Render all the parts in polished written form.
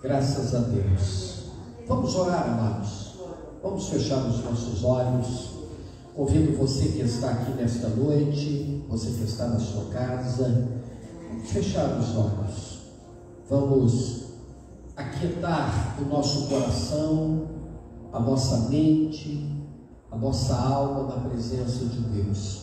Graças a Deus. Vamos orar, amados. Vamos fechar os nossos olhos. Convido você que está aqui nesta noite, você que está na sua casa, fechar os olhos. Vamos aquietar o nosso coração, a nossa mente, a nossa alma na presença de Deus.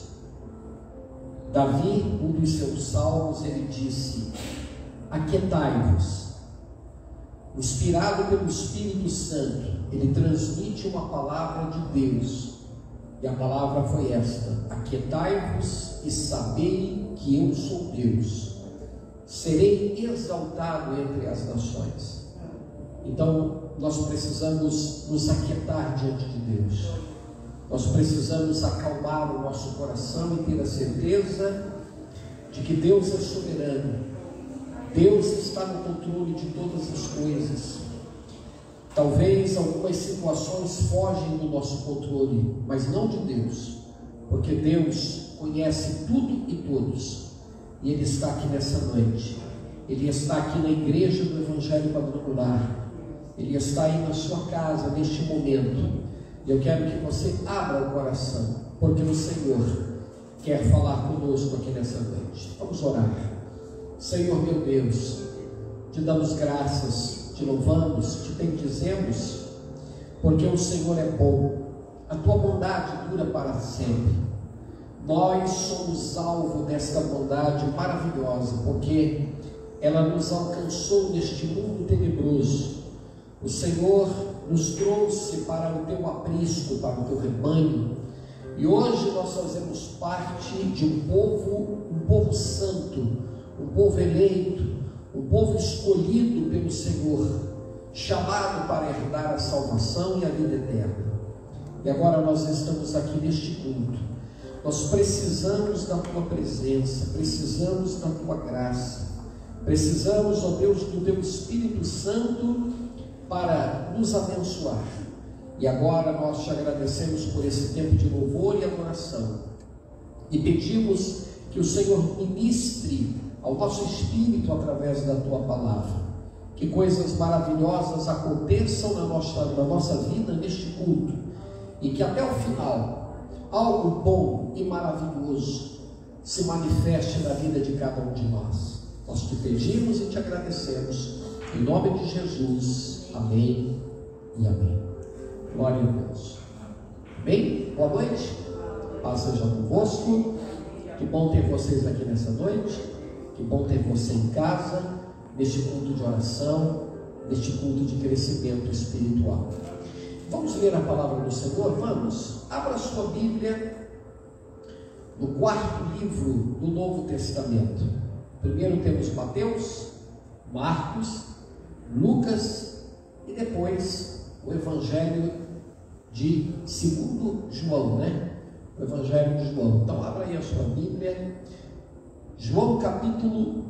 Davi, um dos seus salmos, ele disse: aquietai-vos. Inspirado pelo Espírito Santo, ele transmite uma palavra de Deus, e a palavra foi esta: aquietai-vos e sabei que eu sou Deus, serei exaltado entre as nações. Então nós precisamos nos aquietar diante de Deus, nós precisamos acalmar o nosso coração e ter a certeza de que Deus é soberano. Deus está no controle de todas as coisas. Talvez algumas situações fogem do nosso controle, mas não de Deus, porque Deus conhece tudo e todos, e Ele está aqui nessa noite. Ele está aqui na igreja do Evangelho Quadrangular, Ele está aí na sua casa neste momento, e eu quero que você abra o coração, porque o Senhor quer falar conosco aqui nessa noite. Vamos orar. Senhor meu Deus, te damos graças, te louvamos, te bendizemos, porque o Senhor é bom, a tua bondade dura para sempre. Nós somos alvo desta bondade maravilhosa, porque ela nos alcançou neste mundo tenebroso. O Senhor nos trouxe para o teu aprisco, para o teu rebanho, e hoje nós fazemos parte de um povo santo, um povo eleito, um povo escolhido pelo Senhor, chamado para herdar a salvação e a vida eterna. E agora nós estamos aqui neste culto. Nós precisamos da tua presença, precisamos da tua graça, precisamos, ó Deus, do teu Espírito Santo para nos abençoar. E agora nós te agradecemos por esse tempo de louvor e adoração, e pedimos que o Senhor ministre ao nosso espírito através da tua palavra, que coisas maravilhosas aconteçam na nossa vida neste culto, e que até o final algo bom e maravilhoso se manifeste na vida de cada um de nós. Nós te pedimos e te agradecemos em nome de Jesus. Amém e amém. Glória a Deus. Bem, boa noite, paz seja convosco. Que bom ter vocês aqui nessa noite. Que bom ter você em casa, neste culto de oração, neste culto de crescimento espiritual. Vamos ler a palavra do Senhor? Vamos? Abra sua Bíblia no quarto livro do Novo Testamento. Primeiro temos Mateus, Marcos, Lucas e depois o Evangelho de segundo João, né? O Evangelho de João. Então abra aí a sua Bíblia. João capítulo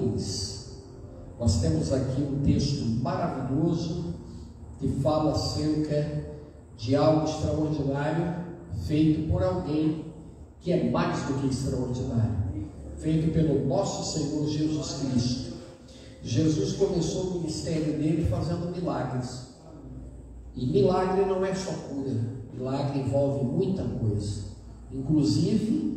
2, nós temos aqui um texto maravilhoso que fala acerca de algo extraordinário feito por alguém que é mais do que extraordinário, feito pelo nosso Senhor Jesus Cristo. Jesus começou o ministério dele fazendo milagres, e milagre não é só cura, milagre envolve muita coisa, inclusive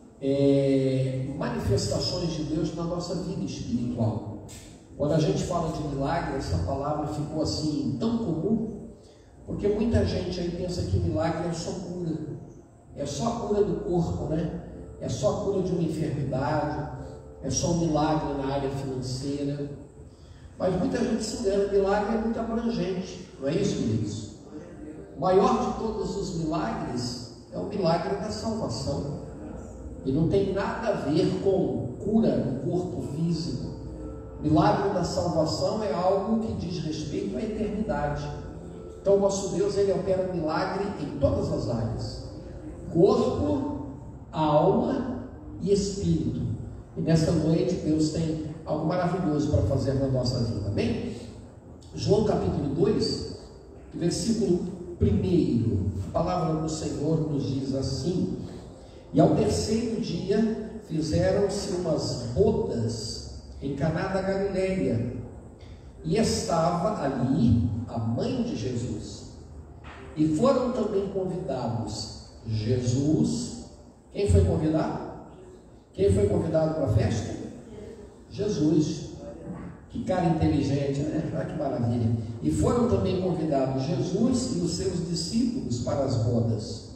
manifestações de Deus na nossa vida espiritual. Quando a gente fala de milagre, essa palavra ficou assim tão comum, porque muita gente aí pensa que milagre é só cura, é só a cura do corpo, né? É só a cura de uma enfermidade, é só um milagre na área financeira. Mas muita gente se engana, milagre é muito abrangente, não é isso, queridos? O maior de todos os milagres é o milagre da salvação. E não tem nada a ver com cura do corpo físico. Milagre da salvação é algo que diz respeito à eternidade. Então o nosso Deus, ele opera milagre em todas as áreas: corpo, alma e espírito. E nesta noite Deus tem algo maravilhoso para fazer na nossa vida, amém? João capítulo 2, versículo 1, a palavra do Senhor nos diz assim: e ao terceiro dia fizeram-se umas bodas em Caná da Galileia, e estava ali a mãe de Jesus. E foram também convidados Jesus. Quem foi convidado? Quem foi convidado para a festa? Jesus. Que cara inteligente, né? Ah, que maravilha. E foram também convidados Jesus e os seus discípulos para as bodas.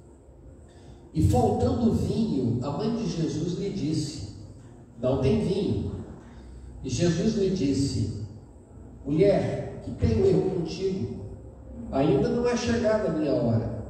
E faltando vinho, a mãe de Jesus lhe disse: não tem vinho. E Jesus lhe disse: mulher, que tenho eu contigo? Ainda não é chegada a minha hora.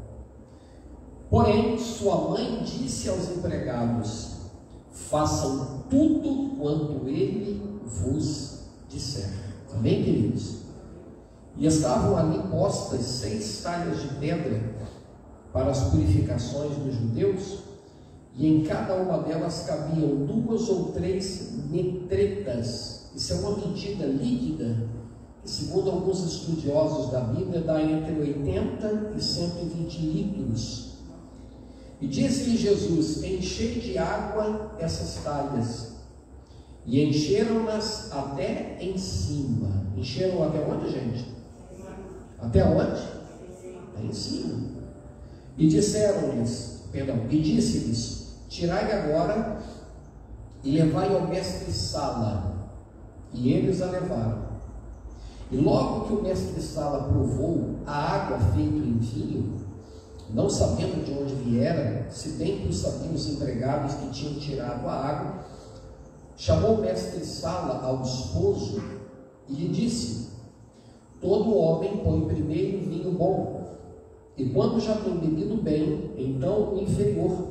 Porém, sua mãe disse aos empregados: façam tudo quanto ele vos disser. Amém, queridos? E estavam ali postas 6 talhas de pedra para as purificações dos judeus, e em cada uma delas cabiam 2 ou 3 metretas. Isso é uma medida líquida, que segundo alguns estudiosos da Bíblia, dá entre 80 e 120 litros. E disse-lhe Jesus: enchei de água essas talhas. E encheram-nas até em cima. Encheram até onde, gente? Até onde? Até em cima. E disseram-lhes, e disse-lhes: tirai agora e levai ao mestre-sala. E eles a levaram. E logo que o mestre-sala provou a água feita em vinho, não sabendo de onde viera, se bem que o sabiam os empregados que tinham tirado a água, chamou o mestre-sala ao esposo e lhe disse: todo homem põe primeiro o vinho bom, e quando já tem bebido bem, então o inferior.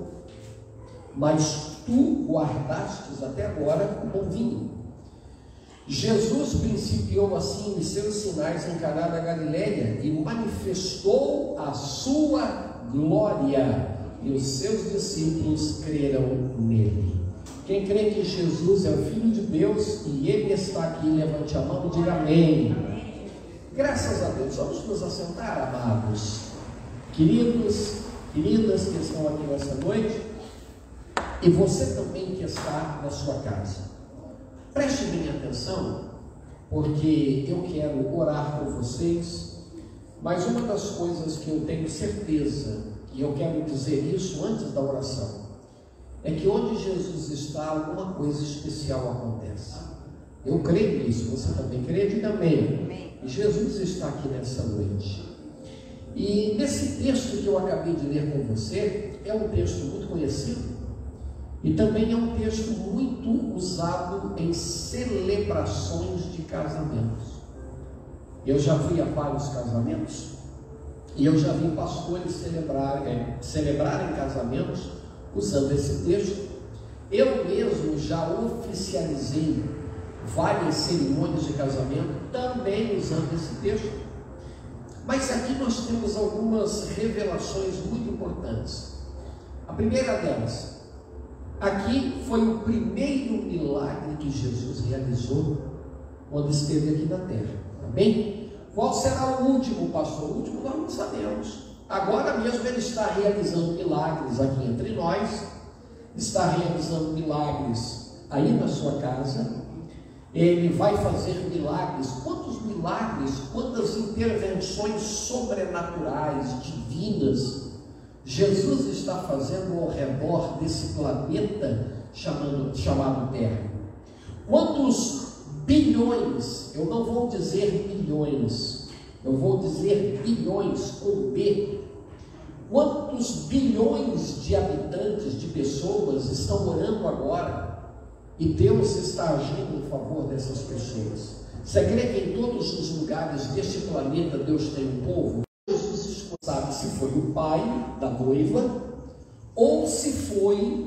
Mas tu guardastes até agora o bom vinho. Jesus principiou assim os seus sinais em Caná da Galileia e manifestou a sua glória, e os seus discípulos creram nele. Quem crê que Jesus é o Filho de Deus e Ele está aqui, levante a mão e diga amém. Graças a Deus. Vamos nos assentar, amados, queridos, queridas que estão aqui nessa noite, e você também que está na sua casa. Preste bem atenção, porque eu quero orar por vocês, mas uma das coisas que eu tenho certeza, e eu quero dizer isso antes da oração, é que onde Jesus está, alguma coisa especial acontece. Eu creio nisso, você também crê? Diga amém. E Jesus está aqui nessa noite. E nesse texto que eu acabei de ler com você, é um texto muito conhecido, e também é um texto muito usado em celebrações de casamentos. Eu já fui a vários casamentos, e eu já vi pastores celebrarem casamentos usando esse texto. Eu mesmo já oficializei várias cerimônias de casamento também usando esse texto. Mas aqui nós temos algumas revelações muito importantes. A primeira delas, aqui foi o primeiro milagre que Jesus realizou quando esteve aqui na terra. Amém? Qual será o último, pastor? O último nós não sabemos. Agora mesmo ele está realizando milagres aqui entre nós, está realizando milagres aí na sua casa. Ele vai fazer milagres. Quantos milagres, quantas intervenções sobrenaturais, divinas, Jesus está fazendo ao redor desse planeta chamado Terra. Quantos bilhões, eu não vou dizer bilhões, eu vou dizer bilhões com B. Quantos bilhões de habitantes, de pessoas estão orando agora? E Deus está agindo em favor dessas pessoas. Você crê que em todos os lugares deste planeta Deus tem um povo? Jesus sabe se foi o pai da noiva, ou se foi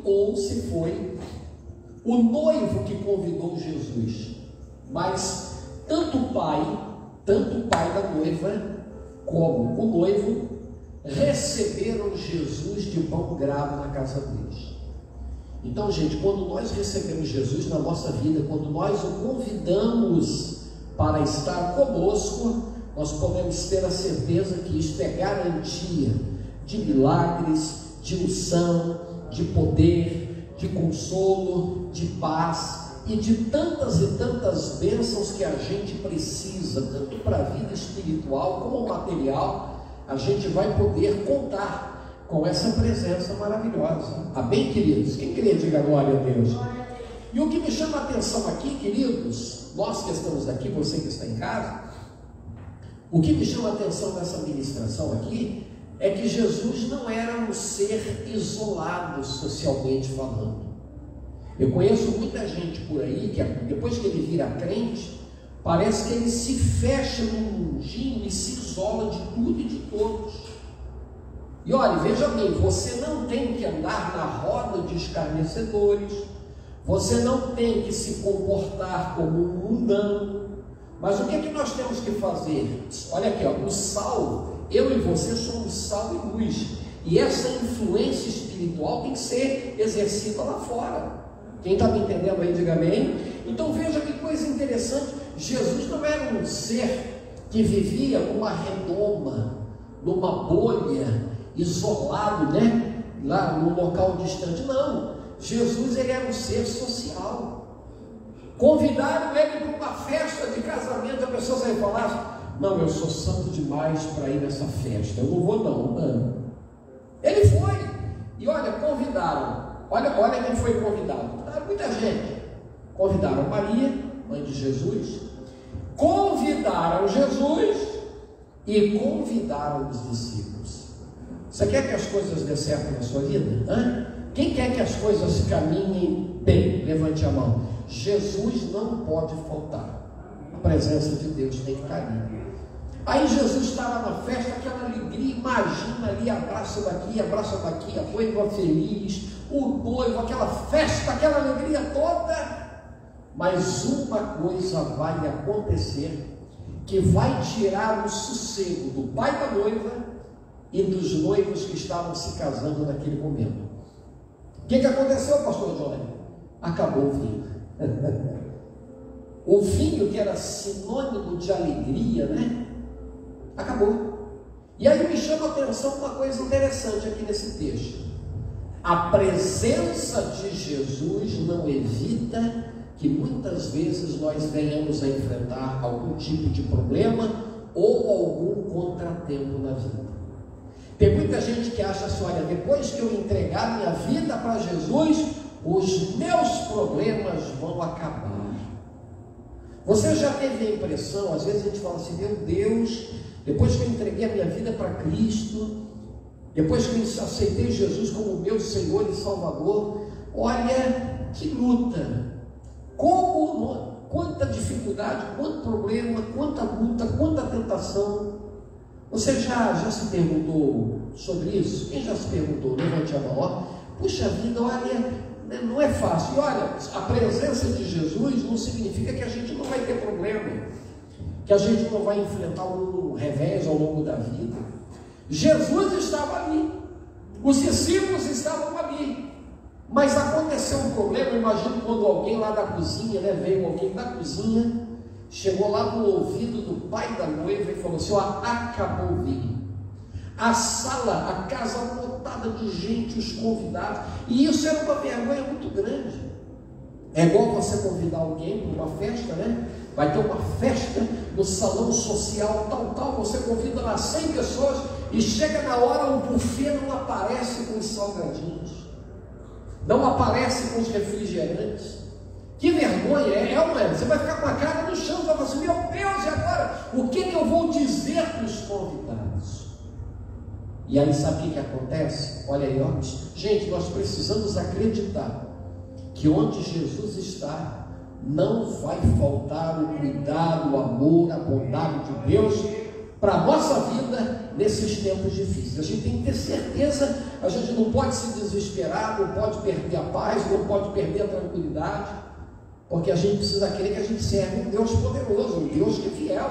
o noivo que convidou Jesus. Mas tanto o pai da noiva como o noivo receberam Jesus de bom grado na casa deles. Então, gente, quando nós recebemos Jesus na nossa vida, quando nós o convidamos para estar conosco, nós podemos ter a certeza que isto é garantia de milagres, de unção, de poder, de consolo, de paz, e de tantas e tantas bênçãos que a gente precisa, tanto para a vida espiritual como material, a gente vai poder contar com essa presença maravilhosa. Amém, queridos? Quem queria diga glória a Deus? E o que me chama a atenção aqui, queridos, nós que estamos aqui, você que está em casa, o que me chama a atenção nessa ministração aqui é que Jesus não era um ser isolado socialmente falando. Eu conheço muita gente por aí que depois que ele vira crente, parece que ele se fecha num mundinho e se isola de tudo e de todos. E olha, veja bem, você não tem que andar na roda de escarnecedores, você não tem que se comportar como um mundano. Mas o que é que nós temos que fazer? Olha aqui, ó, o sal, eu e você somos sal e luz, e essa influência espiritual tem que ser exercida lá fora. Quem está me entendendo aí, diga amém. Então veja que coisa interessante, Jesus não era um ser que vivia numa redoma, numa bolha, isolado, né? Lá num local distante. Não, Jesus ele era um ser social. Convidaram ele para uma festa de casamento, a pessoa sai falar: não, eu sou santo demais para ir nessa festa, eu não vou não. Ele foi, e olha, convidaram. Olha quem foi convidado. Muita gente. Convidaram Maria, mãe de Jesus, convidaram Jesus e convidaram os discípulos. Você quer que as coisas dê certo na sua vida? Quem quer que as coisas caminhem bem? Levante a mão. Jesus não pode faltar. A presença de Deus tem que estar ali. Aí Jesus está lá na festa, aquela alegria, imagina ali, abraça daqui, a noiva feliz, o noivo, aquela festa, aquela alegria toda. Mas uma coisa vai acontecer que vai tirar o sossego do pai da noiva e dos noivos que estavam se casando naquele momento. O que aconteceu, pastor Johnny? Acabou o vinho. O vinho que era sinônimo de alegria, né? Acabou. E aí me chama a atenção uma coisa interessante aqui nesse texto. A presença de Jesus não evita que muitas vezes nós venhamos a enfrentar algum tipo de problema ou algum contratempo na vida. Tem muita gente que acha assim: olha, depois que eu entregar minha vida para Jesus, os meus problemas vão acabar. Você já teve a impressão, às vezes a gente fala assim: meu Deus, depois que eu entreguei a minha vida para Cristo, depois que eu aceitei Jesus como meu Senhor e Salvador, olha que luta, quanta dificuldade, quanto problema, quanta luta, quanta tentação. Você já se perguntou sobre isso? Quem já se perguntou? Levante a mão. Puxa vida, olha, não é fácil. E olha, a presença de Jesus não significa que a gente não vai ter problema, que a gente não vai enfrentar um revés ao longo da vida. Jesus estava ali, os discípulos estavam ali, mas aconteceu um problema. Imagino quando alguém lá da cozinha, né, veio alguém da cozinha, chegou lá no ouvido do pai da noiva e falou assim: ó, acabou o vinho. A sala, a casa lotada de gente, os convidados, e isso era uma vergonha muito grande. É igual você convidar alguém para uma festa, né? Vai ter uma festa no salão social, tal, você convida lá 100 pessoas e chega na hora, o buffet não aparece com os salgadinhos, não aparece com os refrigerantes. Que vergonha, é ou não é? Você vai ficar com a cara no chão e vai falar assim: meu Deus, e agora? O que eu vou dizer para os convidados? E aí sabe o que acontece? Olha aí, ó. Gente, nós precisamos acreditar que onde Jesus está, não vai faltar o cuidado, o amor, a bondade de Deus para a nossa vida nesses tempos difíceis. A gente tem que ter certeza, a gente não pode se desesperar, não pode perder a paz, não pode perder a tranquilidade, porque a gente precisa crer que a gente serve um Deus poderoso, um Deus que é fiel.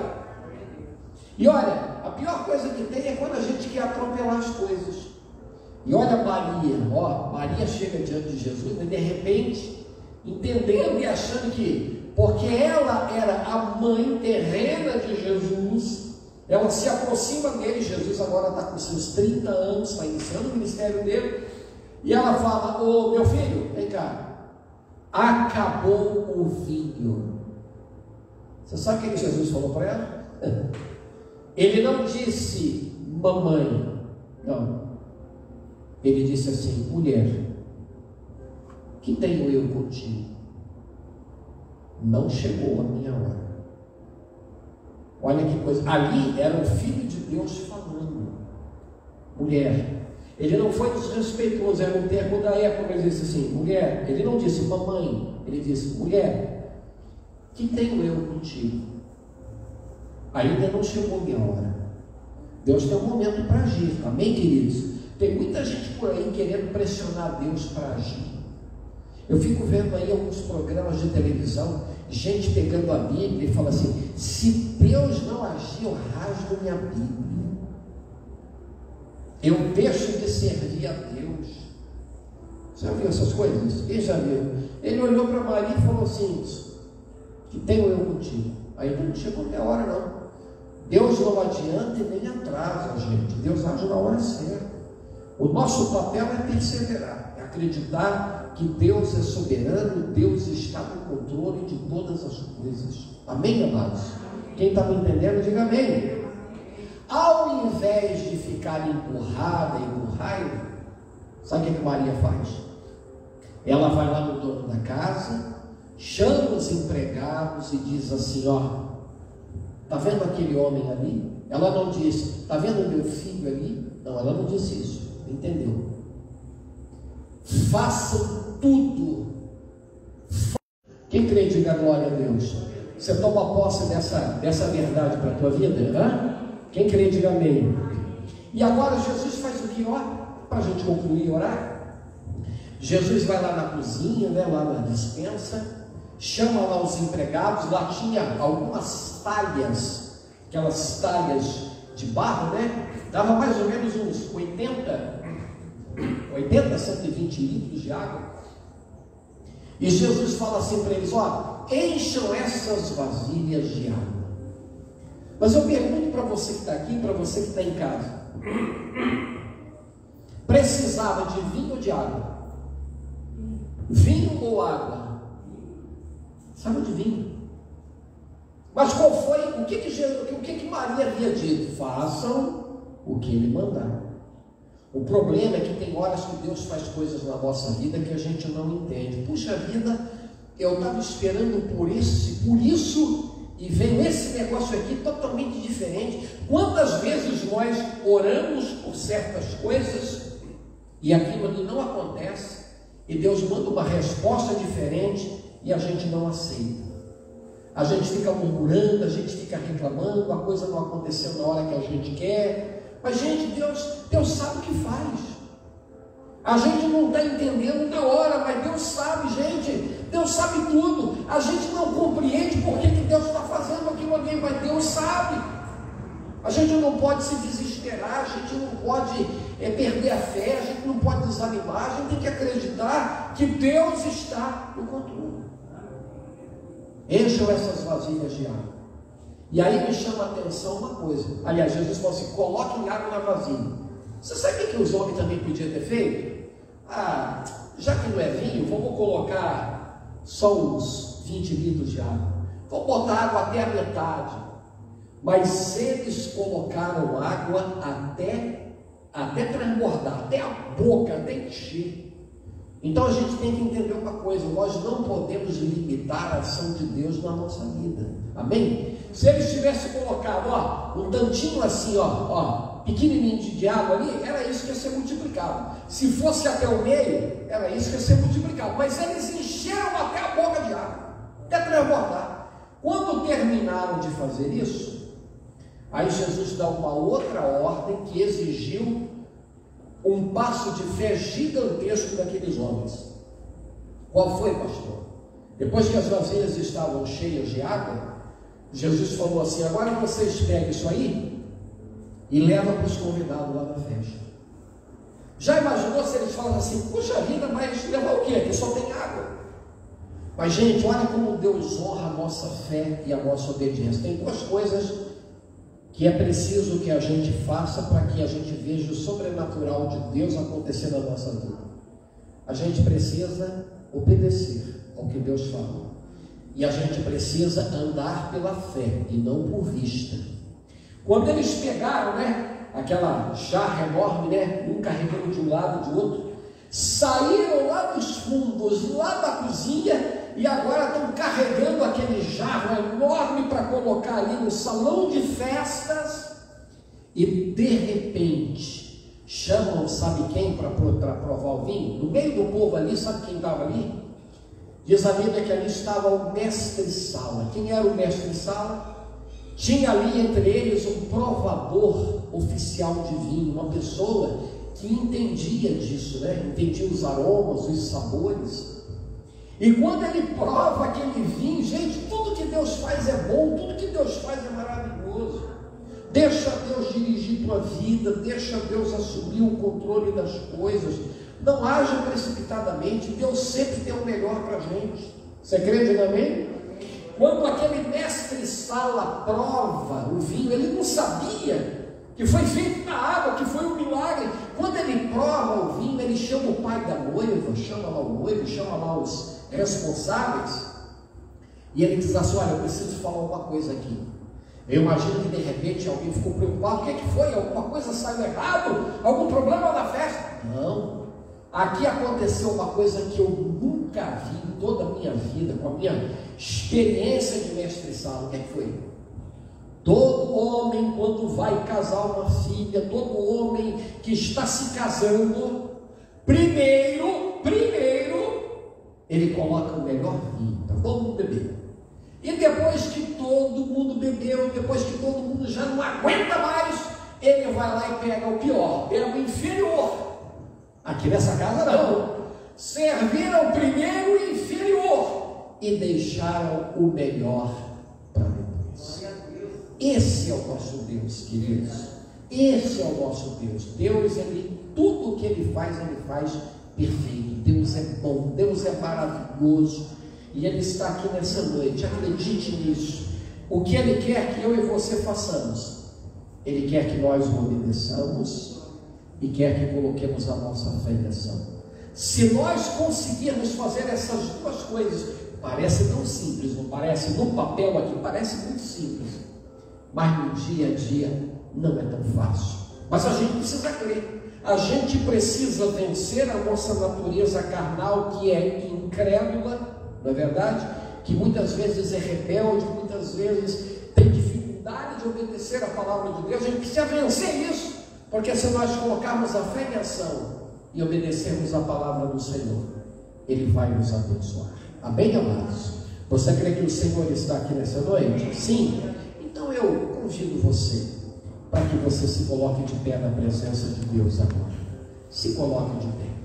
E olha, a pior coisa que tem é quando a gente quer atropelar as coisas. E olha Maria, Maria chega diante de Jesus e de repente, entendendo e achando que, porque ela era a mãe terrena de Jesus, ela se aproxima dele. Jesus agora está com seus 30 anos, está iniciando o ministério dele, e ela fala: ô meu filho, vem cá, acabou o vinho. Você sabe o que Jesus falou para ela? Ele não disse mamãe, não. Ele disse assim: mulher, que tenho eu contigo? Não chegou a minha hora. Olha que coisa, ali era o Filho de Deus falando. Mulher, ele não foi desrespeitoso, era um termo da época. Ele disse assim: mulher, ele não disse mamãe, ele disse: mulher, que tenho eu contigo? Ainda não chegou a minha hora. Deus tem um momento para agir, amém, queridos? Tem muita gente por aí querendo pressionar Deus para agir. Eu fico vendo aí alguns programas de televisão, gente pegando a Bíblia e fala assim: se Deus não agir, eu rasgo minha Bíblia, eu deixo de servir a Deus. Você já viu essas coisas? Quem já viu? Ele olhou para Maria e falou assim: que tenho eu contigo? Ainda não chegou a minha hora, não. Deus não adianta e nem atrasa, gente. Deus age na hora certa. O nosso papel é perseverar, é acreditar que Deus é soberano, Deus está no controle de todas as coisas. Amém, amados? Quem está me entendendo, diga amém. Ao invés de ficar empurrada e com raiva, sabe o que Maria faz? Ela vai lá no dono da casa, chama os empregados e diz assim: ó, está vendo aquele homem ali? Ela não disse: está vendo meu filho ali? Não, ela não disse isso, entendeu? Façam tudo. Quem crê, diga glória a Deus. Você toma posse dessa verdade para a tua vida, né? Quem crê, diga amém. E agora Jesus faz o que? Ó, para a gente concluir e orar. Jesus vai lá na cozinha, né, lá na despensa, chama lá os empregados. Lá tinha algumas talhas, aquelas talhas de barro, né? Dava mais ou menos uns 80, 120 litros de água. E Jesus fala assim para eles: ó, encham essas vasilhas de água. Mas eu pergunto para você que está aqui, para você que está em casa, precisava de vinho ou de água? Vinho ou água? Precisava de vinho. Mas qual foi, o que Maria havia dito? Façam o que ele mandar. O problema é que tem horas que Deus faz coisas na nossa vida que a gente não entende. Puxa vida, eu estava esperando por isso, e veio esse negócio aqui totalmente diferente. Quantas vezes nós oramos por certas coisas e aquilo ali não acontece, e Deus manda uma resposta diferente e a gente não aceita. A gente fica murmurando, a gente fica reclamando, a coisa não aconteceu na hora que a gente quer. Mas, gente, Deus sabe o que faz. A gente não está entendendo na hora, mas Deus sabe, gente. Deus sabe tudo. A gente não compreende por que Deus está fazendo aquilo ali, mas Deus sabe. A gente não pode se desesperar, a gente não pode perder a fé, a gente não pode desanimar, a gente tem que acreditar que Deus está no controle. Encham essas vasilhas de água. E aí me chama a atenção uma coisa. Aliás, Jesus falou assim: coloquem água na vasilha. Você sabe o que os homens também podiam ter feito? Ah, já que não é vinho, vamos colocar só uns 20 litros de água. Vamos botar água até a metade. Mas eles colocaram água até transbordar, até a boca, até encher. Então a gente tem que entender uma coisa: nós não podemos limitar a ação de Deus na nossa vida. Amém? Se eles tivessem colocado, ó, um tantinho assim, ó, pequenininho de água ali, era isso que ia ser multiplicado. Se fosse até o meio, era isso que ia ser multiplicado. Mas eles encheram até a boca de água, até transbordar. Quando terminaram de fazer isso, aí Jesus dá uma outra ordem que exigiu um passo de fé gigantesco daqueles homens. Qual foi, pastor? Depois que as vasilhas estavam cheias de água, Jesus falou assim: agora vocês pegam isso aí e levam para os convidados lá na festa. Já imaginou se eles falam assim: puxa vida, mas levar o quê? Aqui só tem água. Mas, gente, olha como Deus honra a nossa fé e a nossa obediência. Tem duas coisas que é preciso que a gente faça para que a gente veja o sobrenatural de Deus acontecer na nossa vida. A gente precisa obedecer. o que Deus falou. E a gente precisa andar pela fé e não por vista. Quando eles pegaram, aquela jarra enorme, um carregando de um lado e de outro, saíram lá dos fundos, lá da cozinha, e agora estão carregando aquele jarro enorme para colocar ali no salão de festas, e de repente chamam, sabe quem, para provar o vinho? No meio do povo ali, sabe quem estava ali? Diz a Bíblia que ali estava o mestre-sala. Quem era o mestre-sala? Tinha ali entre eles um provador oficial de vinho, uma pessoa que entendia disso, entendia os aromas, os sabores. E quando ele prova aquele vinho, gente, tudo que Deus faz é bom, tudo que Deus faz é maravilhoso. Deixa Deus dirigir tua vida, deixa Deus assumir o controle das coisas. Não haja precipitadamente, Deus sempre tem o melhor para a gente. Você crê, amém? Quando aquele mestre-sala prova o vinho, ele não sabia que foi feito na água, que foi um milagre. Quando ele prova o vinho, ele chama o pai da noiva, chama lá o noivo, chama lá os responsáveis, e ele diz assim: olha, eu preciso falar uma coisa aqui. Eu imagino que de repente alguém ficou preocupado. O que é que foi? Alguma coisa saiu errado? Algum problema na festa? Não. Aqui aconteceu uma coisa que eu nunca vi em toda a minha vida, com a minha experiência de mestre-sala. O que é que foi? Todo homem, quando vai casar uma filha, todo homem que está se casando, primeiro, ele coloca o melhor vinho para todo mundo beber. E depois que todo mundo bebeu, depois que todo mundo já não aguenta mais, ele vai lá e pega o pior, pega o inferior. Aqui nessa casa não. Serviram primeiro o inferior e deixaram o melhor para depois. Esse é o nosso Deus, queridos. Esse é o nosso Deus. Deus, tudo o que Ele faz perfeito. Deus é bom, Deus é maravilhoso. E Ele está aqui nessa noite. Acredite nisso. O que Ele quer que eu e você façamos? Ele quer que nós o obedeçamos e quer que coloquemos a nossa fé em ação. Se nós conseguirmos fazer essas duas coisas, parece tão simples, não parece? No papel aqui parece muito simples, mas no dia a dia não é tão fácil. Mas a gente precisa crer. A gente precisa vencer a nossa natureza carnal, que é incrédula, não é verdade? Que muitas vezes é rebelde, muitas vezes tem dificuldade de obedecer a palavra de Deus. A gente precisa vencer isso, porque se nós colocarmos a fé em ação e obedecermos a palavra do Senhor, Ele vai nos abençoar. Amém, amados? Você crê que o Senhor está aqui nessa noite? Sim? Então eu convido você para que você se coloque de pé na presença de Deus agora. Se coloque de pé.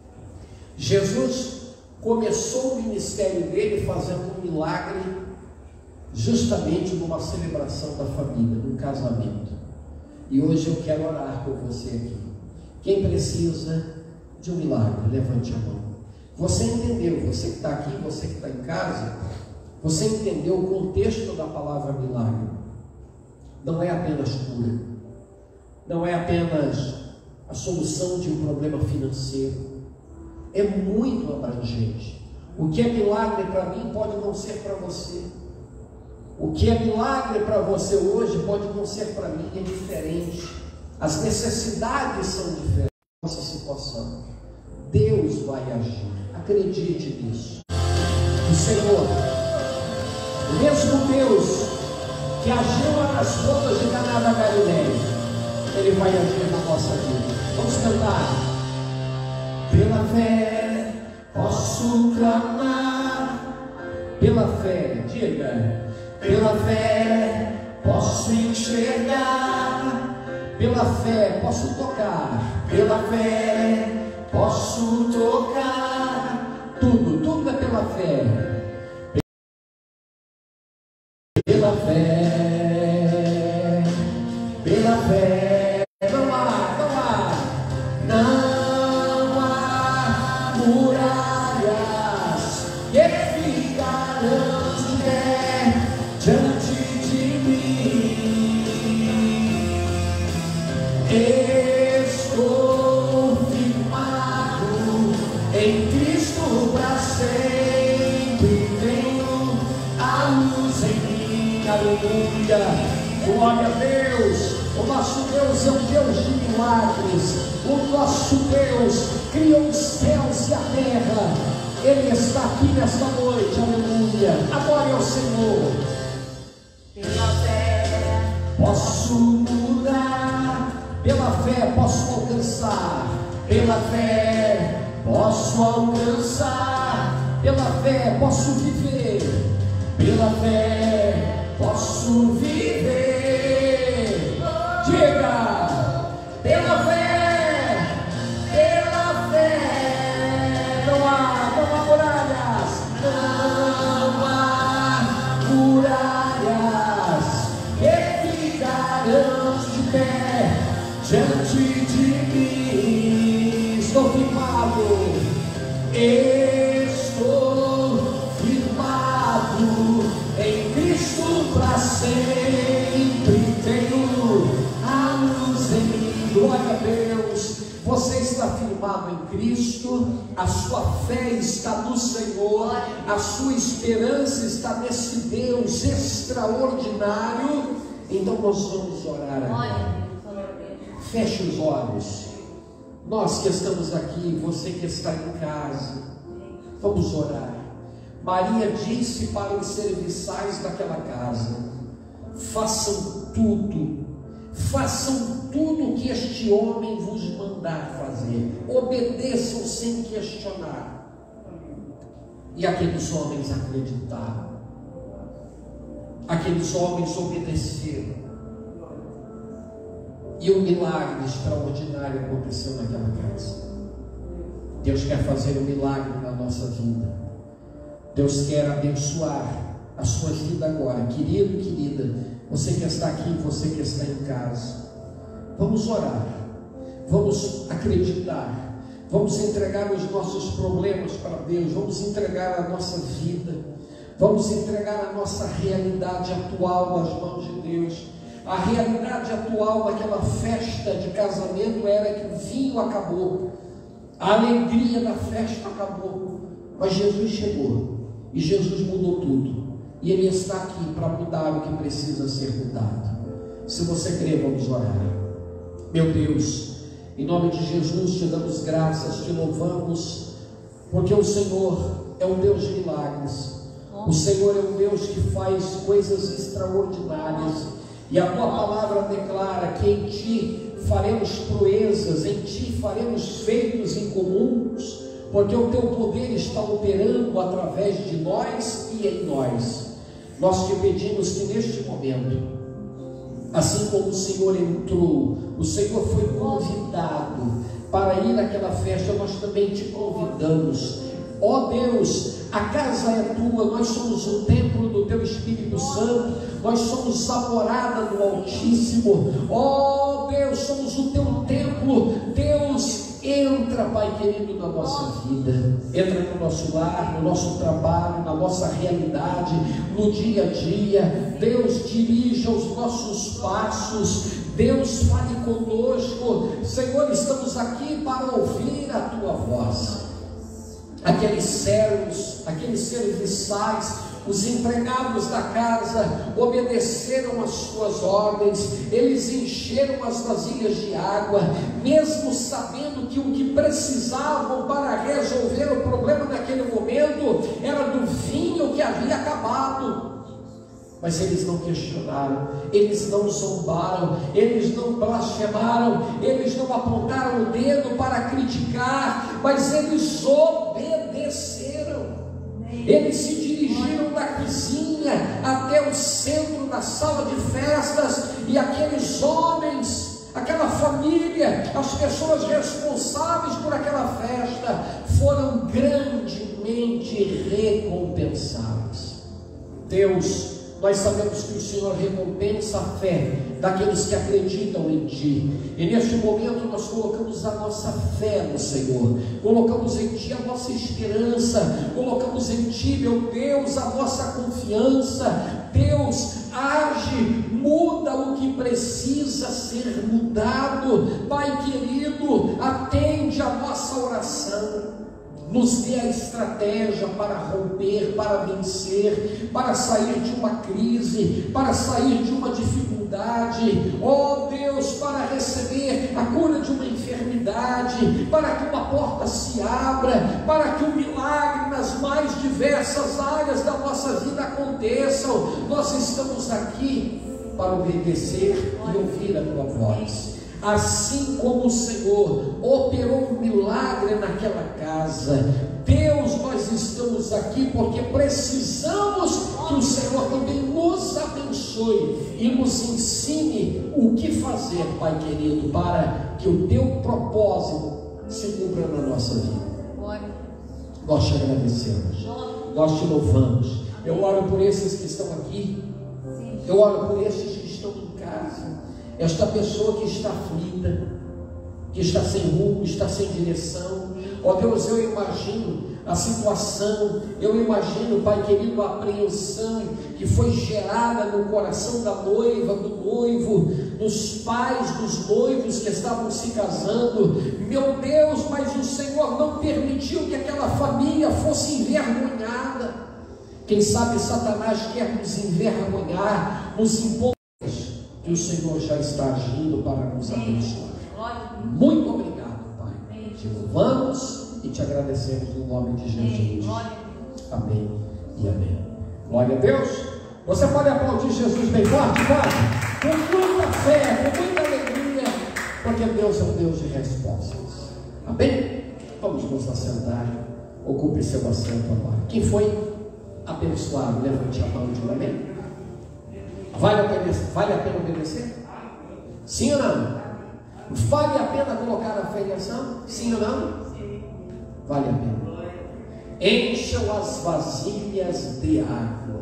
Jesus começou o ministério dele fazendo um milagre, justamente numa celebração da família, num casamento. E hoje eu quero orar por você aqui. Quem precisa de um milagre, levante a mão. Você entendeu, você que está aqui, você que está em casa, você entendeu o contexto da palavra milagre. Não é apenas cura, não é apenas a solução de um problema financeiro, é muito abrangente. O que é milagre para mim pode não ser para você. O que é milagre para você hoje pode não ser para mim, é diferente. As necessidades são diferentes. Nossa situação, Deus vai agir, acredite nisso. O Senhor, o mesmo Deus que agiu lá nas bodas de Caná da Galileia, Ele vai agir na nossa vida. Vamos cantar. Pela fé posso clamar, pela fé, diga, pela fé posso enxergar, pela fé posso tocar, pela fé posso tocar, tudo é pela fé. Pela fé, não há muralhas que ficarão de pé diante de mim. Estou firmado em Cristo para sempre. aleluia, glória a Deus. O nosso Deus é um Deus de milagres. O nosso Deus criou os céus e a terra. Ele está aqui nesta noite, aleluia. Adore ao Senhor. Pela fé Posso mudar, pela fé posso alcançar, pela fé posso alcançar, pela fé posso viver, pela fé posso viver. Diga, pela fé, não há muralhas, não há muralhas que ficarão de pé diante de mim. Estou firmado, em Cristo para sempre. Tenho a luz em mim. Glória a Deus. Você está firmado em Cristo, a sua fé está no Senhor, a sua esperança está nesse Deus extraordinário. Então nós vamos orar agora. Feche os olhos. Nós que estamos aqui, você que está em casa, vamos orar. Maria disse para os serviçais daquela casa: façam tudo que este homem vos mandar fazer, obedeçam sem questionar. E aqueles homens acreditaram, aqueles homens obedeceram, e um milagre extraordinário aconteceu naquela casa. Deus quer fazer um milagre na nossa vida. Deus quer abençoar a sua vida agora. Querido, querida, você que está aqui, você que está em casa, vamos orar, vamos acreditar, vamos entregar os nossos problemas para Deus, vamos entregar a nossa vida, vamos entregar a nossa realidade atual nas mãos de Deus. A realidade atual daquela festa de casamento era que o vinho acabou, a alegria da festa acabou, mas Jesus chegou e Jesus mudou tudo, e Ele está aqui para mudar o que precisa ser mudado. Se você crê, vamos orar. Meu Deus, em nome de Jesus te damos graças, te louvamos, porque o Senhor é um Deus de milagres, o Senhor é um Deus que faz coisas extraordinárias, e a tua palavra declara que em ti faremos proezas, em ti faremos feitos incomuns, porque o teu poder está operando através de nós e em nós. Nós te pedimos que neste momento, assim como o Senhor entrou, o Senhor foi convidado para ir naquela festa, nós também te convidamos. Ó Deus, a casa é tua, nós somos o templo do teu Espírito Santo, nós somos a morada do Altíssimo. Ó Deus, somos o teu templo. Deus, entra, Pai querido, na nossa vida, entra no nosso lar, no nosso trabalho, na nossa realidade, no dia a dia. Deus, dirija os nossos passos. Deus, fale conosco. Senhor, estamos aqui para ouvir a tua voz. Aqueles servos, aqueles serviçais, os empregados da casa obedeceram às suas ordens, eles encheram as vasilhas de água, mesmo sabendo que o que precisavam para resolver o problema naquele momento era do vinho que havia acabado. Mas eles não questionaram, eles não zombaram, eles não blasfemaram, eles não apontaram o dedo para criticar, mas eles obedeceram. Eles se dirigiram da cozinha até o centro da sala de festas, e aqueles homens, aquela família, as pessoas responsáveis por aquela festa foram grandemente recompensadas. Deus, nós sabemos que o Senhor recompensa a fé daqueles que acreditam em Ti, e neste momento nós colocamos a nossa fé no Senhor, colocamos em Ti a nossa esperança, colocamos em Ti, meu Deus, a nossa confiança. Deus, age, muda o que precisa ser mudado. Pai querido, atende a nossa oração. nos dê a estratégia para romper, para vencer, para sair de uma crise, para sair de uma dificuldade, ó Deus, para receber a cura de uma enfermidade, para que uma porta se abra, para que um milagre nas mais diversas áreas da nossa vida aconteçam. Nós estamos aqui para obedecer e ouvir a tua voz. Assim como o Senhor operou um milagre naquela casa, Deus, nós estamos aqui porque precisamos que o Senhor também nos abençoe e nos ensine o que fazer, Pai querido, para que o teu propósito se cumpra na nossa vida. Nós te agradecemos, nós te louvamos. Eu oro por esses que estão aqui, eu oro por esses que estão em casa. Esta pessoa que está aflita, que está sem rumo, está sem direção, ó Deus, eu imagino a situação, eu imagino, Pai querido, a apreensão que foi gerada no coração da noiva, do noivo, dos pais dos noivos que estavam se casando. Meu Deus, mas o Senhor não permitiu que aquela família fosse envergonhada. Quem sabe Satanás quer nos envergonhar, nos impor. Que o Senhor já está agindo para nos abençoar. Muito obrigado, Pai. Te louvamos e te agradecemos no nome de Jesus. Amém e amém. Glória a Deus. Você pode aplaudir Jesus bem forte, pode? Com muita fé, com muita alegria, porque Deus é um Deus de respostas. Amém? Vamos nos assentar. Ocupe seu assento agora. Quem foi abençoado? Levante a mão de um amém. Vale a pena obedecer? Sim ou não? Vale a pena colocar a fé em ação? Sim ou não? Vale a pena. Encham as vasilhas de água.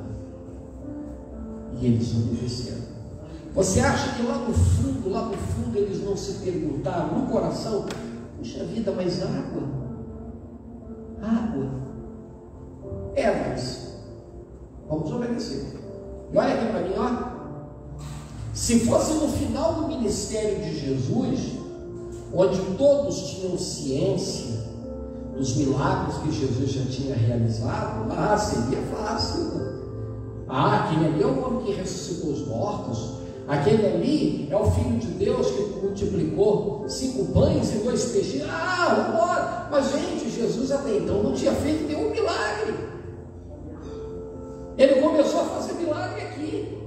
E eles obedeceram. Você acha que lá no fundo eles não se perguntaram no coração: puxa vida, mas água? Mas vamos obedecer. E olha aqui para mim, ó. Se fosse no final do ministério de Jesus, onde todos tinham ciência dos milagres que Jesus já tinha realizado, seria fácil. Aquele ali é o homem que ressuscitou os mortos. Aquele ali é o Filho de Deus que multiplicou 5 pães e 2 peixes. Vambora! Mas gente, Jesus até então não tinha feito nenhum milagre. Ele começou a fazer milagre aqui.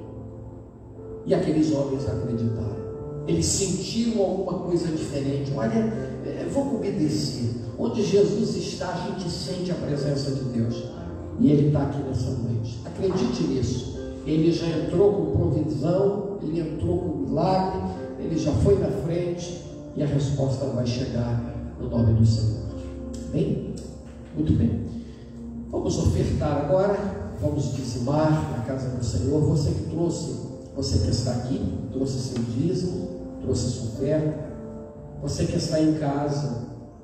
E aqueles homens acreditaram. Eles sentiram alguma coisa diferente. Olha, vamos obedecer. Onde Jesus está, a gente sente a presença de Deus. E Ele está aqui nessa noite. Acredite nisso. Ele já entrou com provisão, Ele entrou com milagre, Ele já foi na frente. E a resposta vai chegar no nome do Senhor. Bem? Muito bem. Vamos ofertar agora. Vamos dizimar na casa do Senhor. Você que trouxe, você que está aqui, trouxe seu dízimo, trouxe sua oferta. Você que está em casa,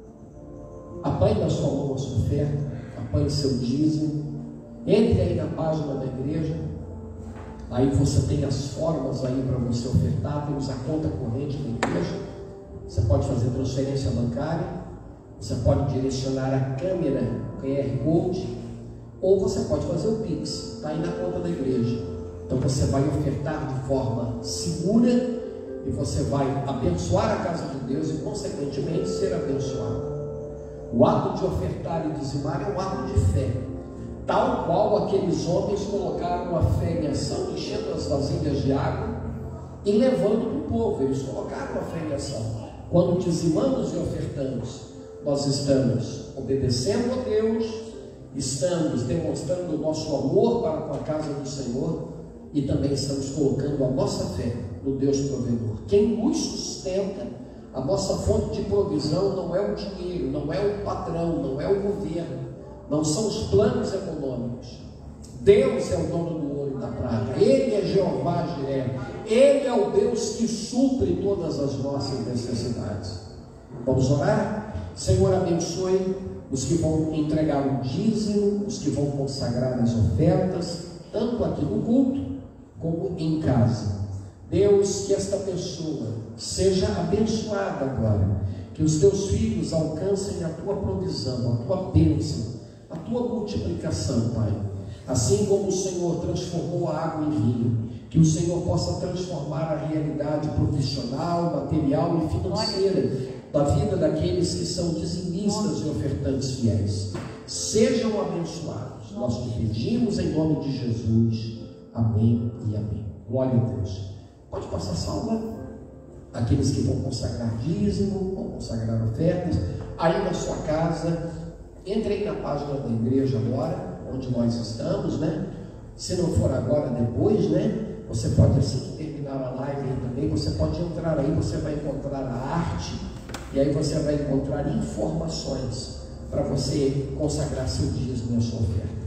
apanhe na sua mão a sua oferta, apanhe seu dízimo. Entre aí na página da igreja. Aí você tem as formas aí para você ofertar. Temos a conta corrente da igreja. Você pode fazer transferência bancária. Você pode direcionar a câmera QR Code. Ou você pode fazer o Pix, está aí na conta da igreja. Então você vai ofertar de forma segura e você vai abençoar a casa de Deus e consequentemente ser abençoado. O ato de ofertar e dizimar é um ato de fé, tal qual aqueles homens colocaram a fé em ação, enchendo as vasilhas de água e levando para o povo. Eles colocaram a fé em ação. Quando dizimamos e ofertamos, nós estamos obedecendo a Deus, estamos demonstrando o nosso amor para com a casa do Senhor e também estamos colocando a nossa fé no Deus provedor. Quem nos sustenta, a nossa fonte de provisão não é o dinheiro, não é o patrão, não é o governo, não são os planos econômicos. Deus é o dono do ouro e da prata. Ele é Jeová Jiré. Ele é o Deus que supre todas as nossas necessidades. Vamos orar? Senhor, abençoe os que vão entregar o dízimo, os que vão consagrar as ofertas, tanto aqui no culto como em casa. Deus, que esta pessoa seja abençoada agora, Que os teus filhos alcancem a tua provisão, a tua bênção, a tua multiplicação, Pai. Assim como o Senhor transformou a água em vinho, que o Senhor possa transformar a realidade profissional, material e financeira da vida daqueles que são dizimistas e ofertantes fiéis. Sejam abençoados. Nós te pedimos em nome de Jesus. Amém e amém. Glória a Deus. Pode passar salva. Aqueles que vão consagrar dízimo, vão consagrar ofertas, aí na sua casa, entrem na página da igreja agora, onde nós estamos, né? Se não for agora, depois, né? Você pode, assim que terminar a live aí também, você pode entrar aí, você vai encontrar a arte, e aí você vai encontrar informações para você consagrar seu dízimo e a sua oferta.